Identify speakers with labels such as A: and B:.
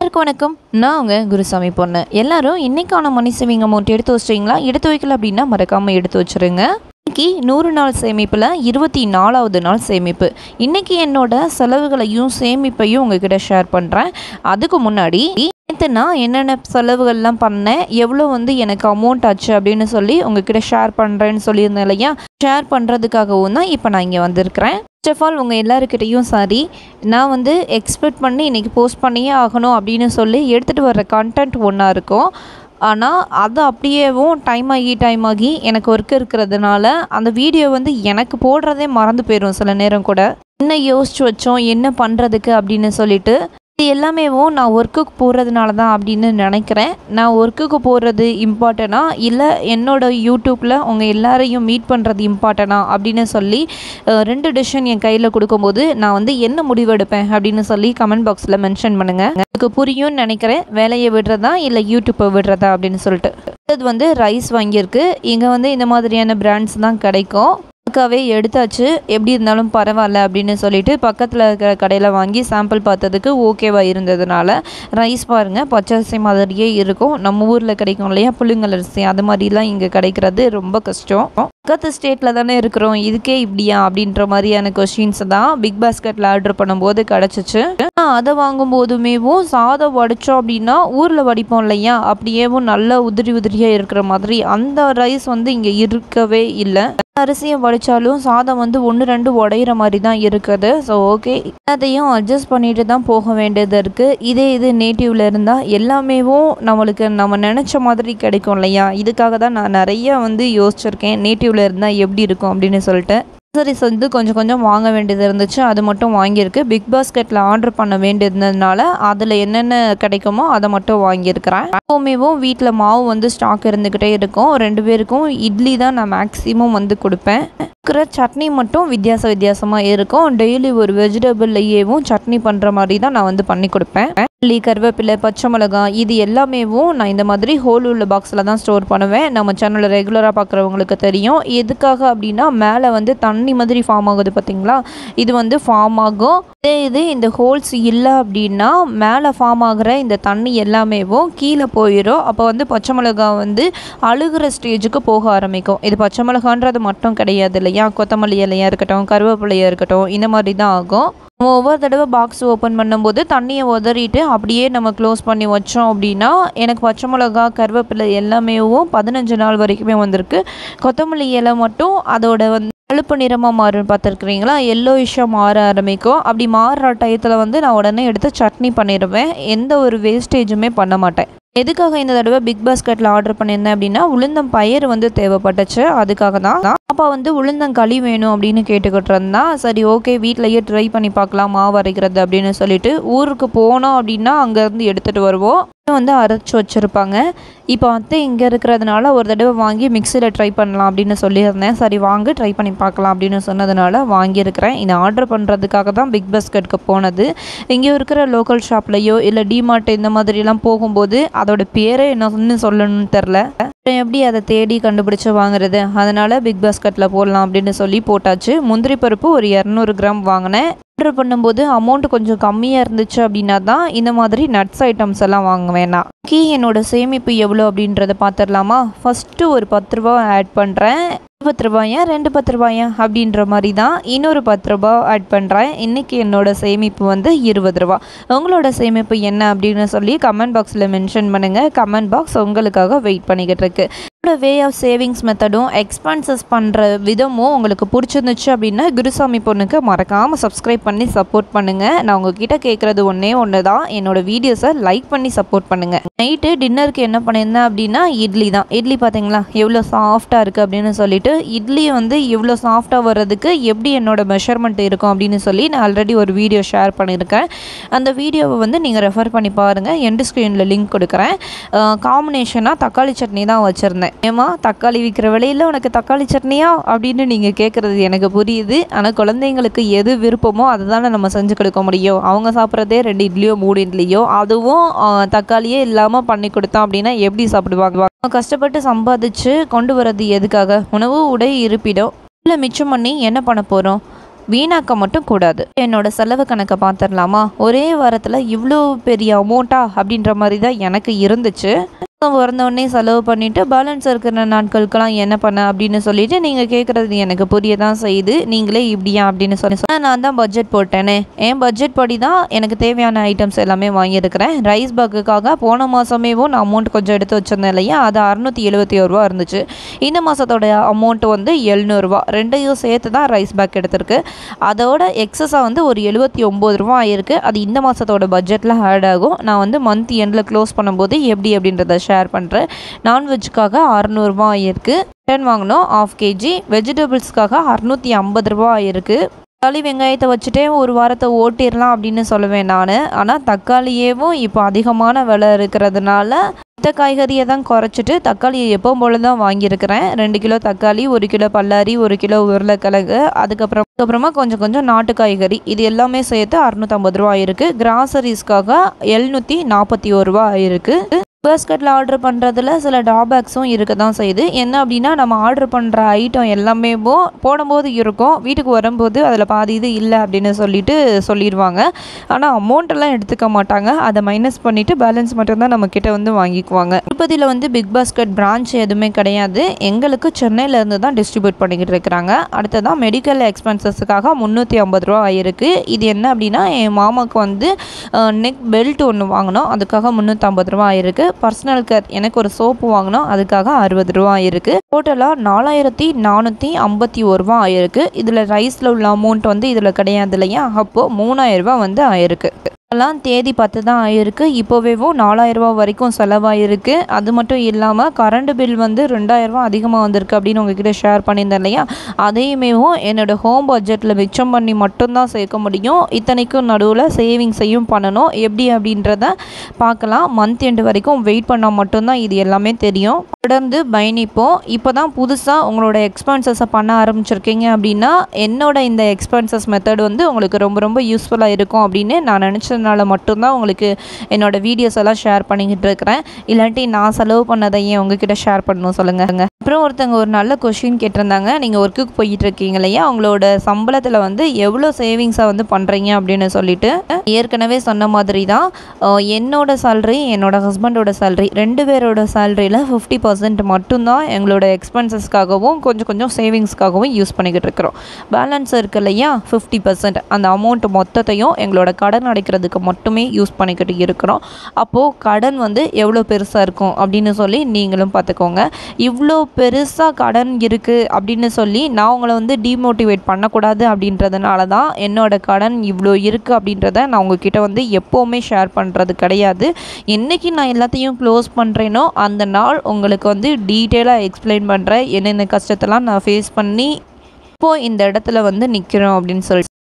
A: வணக்கம். நான் உங்கள் குருசாமி பொண்ணு. எல்லாரும் இன்னைக்கான மணி சேவிங் அமௌண்ட் எடுத்து வச்சிட்டிங்களா? எடுத்து வைக்கல அப்படின்னா மறக்காமல் எடுத்து வச்சுருங்க. இன்னைக்கு 100 நாள் சேமிப்பில் 24வது நாள் சேமிப்பு. இன்றைக்கி என்னோட செலவுகளையும் சேமிப்பையும் உங்ககிட்ட ஷேர் பண்ணுறேன். அதுக்கு முன்னாடி நேற்று நான் என்னென்ன செலவுகள்லாம் பண்ணேன், எவ்வளோ எனக்கு அமௌண்ட் ஆச்சு அப்படின்னு சொல்லி உங்ககிட்ட ஷேர் பண்ணுறேன்னு சொல்லியிருந்தேன் இல்லையா? ஷேர் பண்ணுறதுக்காகவும் தான் இப்போ நான் இங்கே வந்திருக்கிறேன். ஃபர்ஸ்ட் ஆஃப் ஆல் உங்கள் எல்லாருக்கிட்டையும் சாரி, நான் எக்ஸ்பெக்ட் பண்ணி இன்றைக்கி போஸ்ட் பண்ணியே ஆகணும் அப்படின்னு சொல்லி எடுத்துகிட்டு வர்ற கண்டென்ட் ஒன்றா இருக்கும். ஆனால் அது அப்படியேவும் டைம் ஆகி எனக்கு ஒர்க் இருக்கிறதுனால அந்த வீடியோ எனக்கு போடுறதே மறந்து போயிடும் சில நேரம் கூட. என்ன யோசிச்சு வச்சோம் என்ன பண்ணுறதுக்கு அப்படின்னு சொல்லிட்டு இது எல்லாமேவும் நான் ஒர்க்குக்கு போகிறதுனால தான் அப்படின்னு நினைக்கிறேன். நான் ஒர்க்குக்கு போகிறது இம்பார்ட்டனா இல்லை என்னோட யூடியூப்பில் உங்கள் எல்லாரையும் மீட் பண்ணுறது இம்பார்ட்டனா அப்படின்னு சொல்லி 2 டிசிஷன் என் கையில் கொடுக்கும்போது நான் என்ன முடிவெடுப்பேன் அப்படின்னு சொல்லி கமெண்ட் பாக்ஸில் மென்ஷன் பண்ணுங்கள். எனக்கு புரியும்னு நினைக்கிறேன். வேலையை விடுறதா இல்லை யூடியூப்பை விடுறதா அப்படின்னு சொல்லிட்டு. இது ரைஸ் வாங்கியிருக்கு. இங்கே இந்த மாதிரியான பிராண்ட்ஸ் தான் கிடைக்கும். அதுக்காகவே எடுத்தாச்சு, எப்படி இருந்தாலும் பரவாயில்ல அப்படின்னு சொல்லிட்டு பக்கத்தில் இருக்கிற கடையில் வாங்கி சாம்பிள் பார்த்ததுக்கு ஓகேவா இருந்ததுனால ரைஸ் பாருங்கள் பச்சரிசி மாதிரியே இருக்கும். நம்ம ஊரில் கிடைக்கும் இல்லையா புழுங்கல் அரிசி, அது மாதிரிலாம் இங்கே கிடைக்கிறது ரொம்ப கஷ்டம். பக்கத்து ஸ்டேட்டில் தானே இருக்கிறோம், இதுக்கே இப்படியா அப்படின்ற மாதிரியான கொஸ்டின்ஸ் தான் பிக் பாஸ்கெட்டில் ஆர்டர் பண்ணும்போது கிடச்சிச்சு. அதை வாங்கும் போதுமேவும் சாதம் வடித்தோம் அப்படின்னா ஊரில் வடிப்போம் இல்லையா, அப்படியேவும் நல்லா உதிரியாக இருக்கிற மாதிரி அந்த ரைஸ் இங்கே இருக்கவே இல்லை. அரிசியை வடித்தாலும் சாதம் 1-2 உடையிற மாதிரி தான் இருக்குது. ஸோ ஓகே, அதையும் அட்ஜஸ்ட் பண்ணிட்டு தான் போக வேண்டியது இருக்குது. இது நேட்டிவ்ல இருந்தால் எல்லாமேவும் நம்மளுக்கு நம்ம நினச்ச மாதிரி கிடைக்கும் இல்லையா? இதுக்காக தான் நான் நிறைய யோசிச்சிருக்கேன் நேட்டிவ்ல இருந்தால் எப்படி இருக்கும் அப்படின்னு சொல்லிட்டு. சரி கொஞ்சம் வாங்க வேண்டியது இருந்துச்சு, அது மட்டும் வாங்கியிருக்கு. பிக் பாஸ்கெட்டில் ஆர்டர் பண்ண வேண்டியதுனால அதில் என்னென்ன கிடைக்குமோ அதை மட்டும் வாங்கியிருக்கிறேன். எப்போவுமேவும் வீட்டில் மாவு ஸ்டாக் இருந்துக்கிட்டே இருக்கும். 2 பேருக்கும் இட்லி தான் நான் மேக்ஸிமம் கொடுப்பேன். இருக்கிற சட்னி மட்டும் வித்தியாசமாக இருக்கும். டெய்லி ஒரு வெஜிடபிள்லையேவும் சட்னி பண்ணுற மாதிரி தான் நான் பண்ணி கொடுப்பேன். கருவேப்பிலை, பச்சை மிளகாய் இது எல்லாமேவும் நான் இந்த மாதிரி ஹோல் உள்ள பாக்ஸில் தான் ஸ்டோர் பண்ணுவேன். நம்ம சேனலில் ரெகுலராக பார்க்குறவங்களுக்கு தெரியும். எதுக்காக அப்படின்னா மேலே தண்ணி மாதிரி ஃபார்ம் ஆகுது பார்த்தீங்களா, இது ஃபார்ம் ஆகும். இது இந்த ஹோல்ஸ் இல்லை அப்படின்னா மேலே ஃபார்ம் ஆகிற இந்த தண்ணி எல்லாமேவும் கீழே போயிடும். அப்போ பச்சை மிளகாய் அழுகிற ஸ்டேஜுக்கு போக ஆரம்பிக்கும். இது பச்சை மிளகான்றது மட்டும் கிடையாது இல்லையா, கொத்தமல்லி இலையாக இருக்கட்டும், கருவேப்பிலையாக இருக்கட்டும், இந்த மாதிரி தான் ஆகும். ஒவ்வொரு தடவை பாக்ஸ் ஓப்பன் பண்ணும்போது தண்ணியை உதறிட்டு அப்படியே நம்ம க்ளோஸ் பண்ணி வச்சோம் அப்படின்னா எனக்கு பச்சை மிளகா கருவேப்பிலை எல்லாமேவும் 15 நாள் வரைக்குமே வந்திருக்கு. கொத்தமல்லி இலை மட்டும் அதோட பழுப்பு நிறமாக மாறும் பார்த்துருக்குறீங்களா, எல்லோயிஷாக மாற ஆரம்பிக்கும். அப்படி மாறுற டயத்தில் நான் உடனே எடுத்து சட்னி பண்ணிடுவேன். எந்த ஒரு வேஸ்டேஜுமே பண்ண மாட்டேன். எதுக்காக இந்த தடவை பிக் பாஸ்கெட்டில் ஆர்டர் பண்ணியிருந்தேன் அப்படின்னா உளுந்தம் பயிர் தேவைப்பட்டுச்சு. அதுக்காக தான் அப்பா உளுந்தங்களி வேணும் அப்படின்னு கேட்டுக்கிட்டு இருந்தா. சரி ஓகே, வீட்டிலையே ட்ரை பண்ணி பார்க்கலாம் மாவு அரைக்கிறது அப்படின்னு சொல்லிட்டு ஊருக்கு போனோம் அப்படின்னா அங்கேருந்து எடுத்துகிட்டு வருவோம். அரைச்சி வச்சுருப்பாங்க. இப்போ இங்கே இருக்கிறதுனால ஒரு தடவை வாங்கி மிக்சியில் ட்ரை பண்ணலாம் அப்படின்னு சொல்லியிருந்தேன். சரி வாங்க ட்ரை பண்ணி பார்க்கலாம் அப்படின்னு சொன்னதுனால வாங்கியிருக்கிறேன். இதை ஆர்டர் பண்ணுறதுக்காக தான் பிக் பாஸ்கெட்டுக்கு போனது. இங்கே இருக்கிற லோக்கல் ஷாப்லையோ இல்லை டிமார்ட் இந்த மாதிரிலாம் போகும்போது அதோட பேரே என்னன்னு சொல்லணும்னு தெரில. எப்படி அதை தேடி கண்டுபிடிச்சி வாங்குறது, அதனால் பிக் பாஸ்கெட்டில் போடலாம் அப்படின்னு சொல்லி போட்டாச்சு. முந்திரி பருப்பு ஒரு 200 கிராம் வாங்கினேன். ஆர்டர் பண்ணும்போது அமௌண்ட் கொஞ்சம் கம்மியாக இருந்துச்சு அப்படின்னா தான் இந்த மாதிரி நட்ஸ் ஐட்டம்ஸ் எல்லாம் வாங்குவேன். என்னோட சேமிப்பு எவ்வளோ அப்படின்றத பார்த்துடலாமா? ஃபஸ்ட்டு ஒரு 10 ரூபா ஆட் பண்ணுறேன். 20 ரூபாயா 2 10 ரூபாயா அப்படின்ற மாதிரி தான் இன்னொரு 10 ரூபா ஆட் பண்ணுறேன். இன்றைக்கி என்னோட சேமிப்பு 20 ரூபா. உங்களோட சேமிப்பு என்ன அப்படின்னு சொல்லி கமெண்ட் பாக்ஸில் மென்ஷன் பண்ணுங்கள். கமெண்ட் பாக்ஸ் உங்களுக்காக வெயிட் பண்ணிக்கிட்டு இருக்கு. என்னோட வே ஆஃப் சேவிங்ஸ் மெத்தடும் எக்ஸ்பென்சஸ் பண்ணுற விதமும் உங்களுக்கு பிடிச்சிருந்துச்சு அப்படின்னா குருசாமி பொண்ணுக்கு மறக்காமல் சப்ஸ்கிரைப் பண்ணி சப்போர்ட் பண்ணுங்கள். நான் உங்ககிட்ட கேட்குறது ஒன்று தான், என்னோடய வீடியோஸை லைக் பண்ணி சப்போர்ட் பண்ணுங்கள். நைட்டு டின்னருக்கு என்ன பண்ணியிருந்தேன் அப்படின்னா இட்லி தான். இட்லி பார்த்தீங்களா எவ்வளோ சாஃப்டாக இருக்குது அப்படின்னு சொல்லிட்டு இட்லி இவ்வளோ சாஃப்டாக வர்றதுக்கு எப்படி என்னோட மெஷர்மெண்ட் இருக்கும் அப்படின்னு சொல்லி நான் ஆல்ரெடி ஒரு வீடியோ ஷேர் பண்ணியிருக்கேன். அந்த வீடியோவை நீங்கள் ரெஃபர் பண்ணி பாருங்கள். எண்டு ஸ்க்ரீனில் லிங்க் கொடுக்குறேன். காம்பினேஷனாக தக்காளி சட்னி தான் வச்சுருந்தேன். ஏமா தக்காளி விற்கிற விலையில் உனக்கு தக்காளி சட்னியா அப்படின்னு நீங்கள் கேட்குறது எனக்கு புரியுது. ஆனால் குழந்தைங்களுக்கு எது விருப்பமோ அதை தானே நம்ம செஞ்சு கொடுக்க முடியும். அவங்க சாப்பிட்றதே 2 இட்லியோ 3 இட்லியோ, அதுவும் தக்காளியே இல்லாமல் பண்ணி கொடுத்தோம் அப்படின்னா எப்படி சாப்பிடுவாங்க? கஷ்டப்பட்டு சம்பாதிச்சு கொண்டு வர்றது எதுக்காக? உணவு, உடை, இருப்பிடம் இல்லை மிச்சம் பண்ணி என்ன பண்ண போகிறோம்? வீணாக்க மட்டும் கூடாது. என்னோட செலவு கணக்கை பார்த்துடலாமா? ஒரே வாரத்தில் இவ்வளோ பெரிய அமௌண்ட்டா அப்படின்ற மாதிரி தான் எனக்கு இருந்துச்சு. வந்தோடனே செலவு பண்ணிவிட்டு பேலன்ஸ் இருக்கிற நாட்களுக்கெல்லாம் என்ன பண்ண அப்படின்னு சொல்லிட்டு நீங்கள் கேட்குறது எனக்கு புரிய தான் செய்யுது. நீங்களே இப்படியா அப்படின்னு சொல்லி நான் தான் பட்ஜெட் போட்டேனே. என் பட்ஜெட் படி தான் எனக்கு தேவையான ஐட்டம்ஸ் எல்லாமே வாங்கியிருக்கிறேன். ரைஸ் பேக்குக்காக போன மாதமேவும் நான் அமௌண்ட் கொஞ்சம் எடுத்து வச்சுருந்தேன் இல்லையா, அது 671 ரூபா இருந்துச்சு. இந்த மாதத்தோட அமௌண்ட் வந்து 700 ரூபா. ரெண்டையும் சேர்த்து தான் ரைஸ் பேக் எடுத்திருக்கு. அதோட எக்ஸஸாக வந்து ஒரு 79 ரூபா ஆயிருக்கு. அது இந்த மாதத்தோட பட்ஜெட்டில் ஆட் ஆகும். நான் வந்து மந்த் எண்டில் க்ளோஸ் பண்ணும்போது எப்படி அப்படின்றத ஷேர் பண்ணுறேன். நான்வெஜ்ஜுக்காக 600 ரூபா ஆயிருக்கு. மட்டன் வாங்கினோம் 1/2 kg. வெஜிடபிள்ஸ்க்காக 650 ரூபா ஆயிருக்கு. தக்காளி வெங்காயத்தை வச்சுட்டே ஒரு வாரத்தை ஓட்டிடலாம் அப்படின்னு சொல்லுவேன் நான். ஆனால் தக்காளியேவும் இப்போ அதிகமான விலை இருக்கிறதுனால மற்ற காய்கறியை தான் குறைச்சிட்டு தக்காளியை எப்பவும் போல தான் வாங்கியிருக்கிறேன். 2 கிலோ தக்காளி, 1 கிலோ பல்லாரி, 1 கிலோ உருளைக்கிழங்கு, அதுக்கப்புறமா கொஞ்சம் நாட்டு காய்கறி, இது எல்லாமே சேர்த்து 650 ரூபா ஆயிருக்கு. கிராசரிஸ்க்காக 741 ரூபா ஆயிருக்கு. பேஸ்கெட்டில் ஆர்டர் பண்ணுறதுல சில ட்ராபேக்ஸும் இருக்க தான் செய்யுது. என்ன அப்படின்னா, நம்ம ஆர்டர் பண்ணுற ஐட்டம் எல்லாமே போடும்போது இருக்கும், வீட்டுக்கு வரும்போது அதில் பாதி இது இல்லை அப்படின்னு சொல்லிடுவாங்க. ஆனால் அமௌண்ட்டெல்லாம் எடுத்துக்க மாட்டாங்க. அதை மைனஸ் பண்ணிவிட்டு பேலன்ஸ் மட்டும்தான் நம்மக்கிட்ட வந்து வாங்கிக்குவாங்க. திருப்பதியில் வந்து பிக் பாஸ்கெட் பிரான்ச் எதுவுமே கிடையாது. எங்களுக்கு சென்னையிலேருந்து தான் டிஸ்ட்ரிபியூட் பண்ணிக்கிட்டு இருக்கிறாங்க. அடுத்ததான் மெடிக்கல் எக்ஸ்பென்சஸுக்காக 350 ரூபா ஆயிருக்கு. இது என்ன அப்படின்னா, என் மாமாவுக்கு வந்து நெக் பெல்ட் ஒன்று வாங்கினோம், அதுக்காக 350 ரூபா ஆயிருக்கு. பர்சனல் கேர் எனக்கு ஒரு சோப்பு வாங்கினோம், அதுக்காக 60 ரூபா ஆயிருக்கு. டோட்டலாக 4451 ரூபா ஆயிருக்கு. இதில் ரைஸில் உள்ள அமௌண்ட் வந்து இதில் கிடையாது இல்லையா, அப்போது 3000 ரூபா வந்து ஆயிருக்கு. எல்லாம் தேதி 10 தான் ஆயிருக்கு. இப்போவேவும் 4000 ரூபா வரைக்கும் செலவாயிருக்கு. அது மட்டும் இல்லாமல் கரண்ட் பில் வந்து 2000 ரூபா அதிகமாக வந்திருக்கு அப்படின்னு உங்ககிட்ட ஷேர் பண்ணியிருந்தேன் இல்லையா, அதையுமேவும் என்னோடய ஹோம் பட்ஜெட்டில் மிச்சம் பண்ணி மட்டும்தான் சேர்க்க முடியும். இத்தனைக்கும் நடுவில் சேவிங்ஸையும் பண்ணணும். எப்படி அப்படின்றத பார்க்கலாம். மந்த் எண்டு வரைக்கும் வெயிட் பண்ணால் மட்டும்தான் இது எல்லாமே தெரியும். தொடர்ந்து பயணிப்போம். இப்போ தான் புதுசாக உங்களோட எக்ஸ்பென்சஸை பண்ண ஆரம்பிச்சிருக்கீங்க அப்படின்னா, என்னோட இந்த எக்ஸ்பென்சஸ் மெத்தட் வந்து உங்களுக்கு ரொம்ப யூஸ்ஃபுல்லாக இருக்கும் அப்படின்னு நான் நினச்சதுனால மட்டும்தான் உங்களுக்கு என்னோடய வீடியோஸ் எல்லாம் ஷேர் பண்ணிக்கிட்டு இருக்கிறேன். இல்லாட்டி நான் செலவு பண்ணதை ஏன் உங்ககிட்ட ஷேர் பண்ணணும் சொல்லுங்க. அப்புறம் ஒருத்தங்க ஒரு நல்ல கொஷின் கேட்டிருந்தாங்க. நீங்கள் ஒர்க்குக்கு போயிட்டு இருக்கீங்க இல்லையா, உங்களோட சம்பளத்தில் வந்து எவ்வளோ சேவிங்ஸாக வந்து பண்ணுறீங்க அப்படின்னு சொல்லிட்டு. ஏற்கனவே சொன்ன மாதிரி தான் என்னோட சேலரி, என்னோட ஹஸ்பண்டோட சேலரி, 2 பேரோட சேலரியில் 50% மட்டும்தான் எங்களோட எக்ஸ்பென்சஸ்க்காகவும் கொஞ்சம் சேவிங்ஸ்க்காகவும் யூஸ் பண்ணிக்கிட்டு இருக்கிறோம். பேலன்ஸ் இருக்குது இல்லையா 50%, அந்த அமௌண்ட் மொத்தத்தையும் எங்களோட கடன் அடைக்கிறதுக்கு மட்டுமே யூஸ் பண்ணிக்கிட்டு இருக்கிறோம். அப்போது கடன் வந்து எவ்வளோ பெருசாக இருக்கும் அப்படின்னு சொல்லி நீங்களும் பார்த்துக்கோங்க. இவ்வளோ பெருசாக கடன் இருக்குது அப்படின்னு சொல்லி நான் உங்களை வந்து டிமோட்டிவேட் பண்ணக்கூடாது அப்படின்றதுனால தான் என்னோட கடன் இவ்வளோ இருக்குது அப்படின்றத நான் உங்ககிட்ட வந்து எப்போவுமே ஷேர் பண்ணுறது கிடையாது. என்றைக்கு நான் எல்லாத்தையும் க்ளோஸ் பண்ணுறேனோ அந்த நாள் உங்களுக்கு வந்து டீட்டெயிலாக எக்ஸ்பிளைன் பண்ணுறேன் என்னென்ன கஷ்டத்தெல்லாம் நான் ஃபேஸ் பண்ணி இப்போது இந்த இடத்துல வந்து நிற்கிறோம் அப்படின்னு சொல்லி.